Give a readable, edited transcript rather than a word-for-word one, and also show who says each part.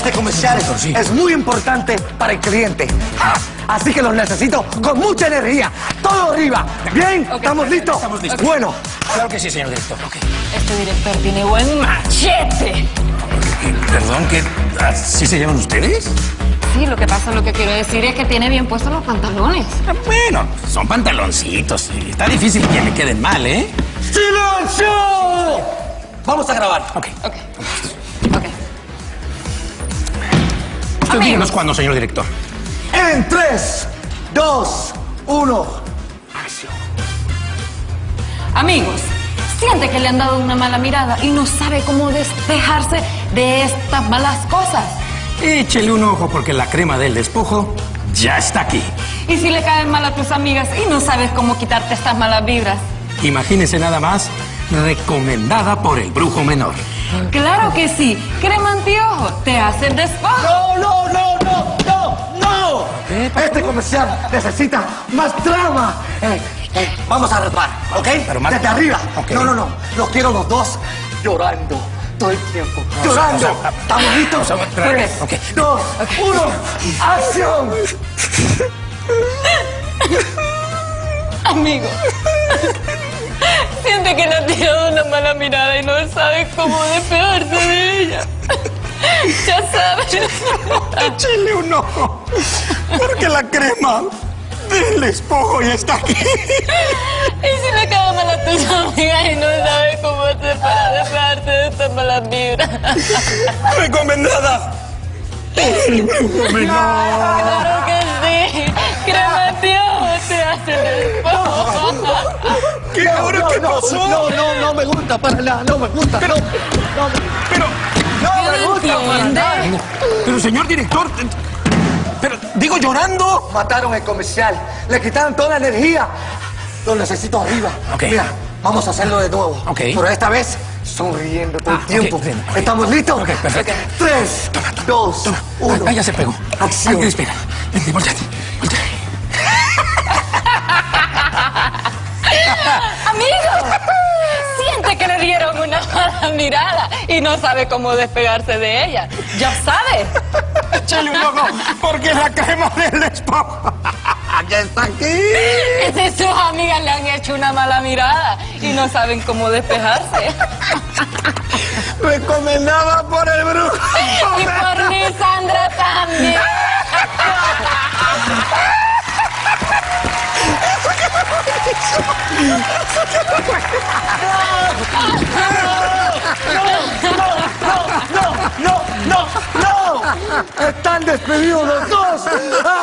Speaker 1: Este comercial es muy importante para el cliente. Así que los necesito con mucha energía. Todo arriba. ¿Bien?
Speaker 2: Okay,
Speaker 1: ¿Estamos listos?
Speaker 3: Estamos listos.
Speaker 1: Bueno.
Speaker 3: Claro que sí, señor director. Okay.
Speaker 2: Este director tiene buen machete.
Speaker 3: Perdón, ¿qué? ¿Así se llaman ustedes?
Speaker 2: Sí, lo que pasa, lo que quiero decir es que tiene bien puestos los pantalones.
Speaker 3: Bueno, son pantaloncitos. Está difícil que me queden mal, ¿eh?
Speaker 1: ¡Silencio! Vamos a grabar.
Speaker 3: Ok.
Speaker 2: Ok.
Speaker 3: Usted díganos cuándo, señor director.
Speaker 1: En 3, 2, 1. Acción.
Speaker 2: Amigos, siente que le han dado una mala mirada y no sabe cómo despejarse de estas malas cosas.
Speaker 3: Échele un ojo porque la crema del despojo ya está aquí.
Speaker 2: Y si le caen mal a tus amigas y no sabes cómo quitarte estas malas vibras.
Speaker 3: Imagínese nada más, recomendada por el brujo menor.
Speaker 2: Claro que sí, crema antiojo, te hace el despojo.
Speaker 1: No. Este comercial necesita más drama. Vamos a rapar, ¿ok?
Speaker 3: Pero más...
Speaker 1: Desde arriba.
Speaker 3: Okay.
Speaker 1: No. Los quiero los dos llorando todo el tiempo. Llorando. ¿Estamos listos? 3, 2, 1. ¡Acción!
Speaker 2: Amigo, siente que le ha tirado una mala mirada y no sabe cómo despegarse de ella. Ya sabes.
Speaker 3: Échele un ojo, porque la crema del despojo ya está aquí.
Speaker 2: Y si le cae mal a tus amigas y no sabe cómo hacer para despegarse de estas malas vibras.
Speaker 3: Recomendada por el brujo menor.
Speaker 2: Claro que sí. Crema antiojo te hace el despojo.
Speaker 3: ¿Qué? ¿Ahora qué pasó?
Speaker 1: No me gusta para nada. No me gusta.
Speaker 3: Pero...
Speaker 1: No me gusta para nada.
Speaker 3: Pero, señor director... Pero, digo, llorando.
Speaker 1: Mataron el comercial. Le quitaron toda la energía. Lo necesito arriba.
Speaker 3: Ok.
Speaker 1: Mira, vamos a hacerlo de nuevo.
Speaker 3: Ok.
Speaker 1: Pero esta vez sonriendo todo el tiempo.
Speaker 3: ok.
Speaker 1: ¿Estamos listos?
Speaker 3: Ok, perfecto.
Speaker 1: 3, 2, 1.
Speaker 3: Ahí ya se pegó.
Speaker 1: Acción.
Speaker 3: Ay, espera. Vente, volteate.
Speaker 2: Amigo, siente que le dieron una mala mirada y no sabe cómo despegarse de ella. Ya sabe.
Speaker 3: Échale un ojo, porque la crema del despojo ya está aquí.
Speaker 2: Y si sus amigas le han hecho una mala mirada y no saben cómo despejarse.
Speaker 3: Recomendada por el brujo.
Speaker 2: Y por mí, Sandra, también.
Speaker 1: ¡No! ¡Están despedidos los dos!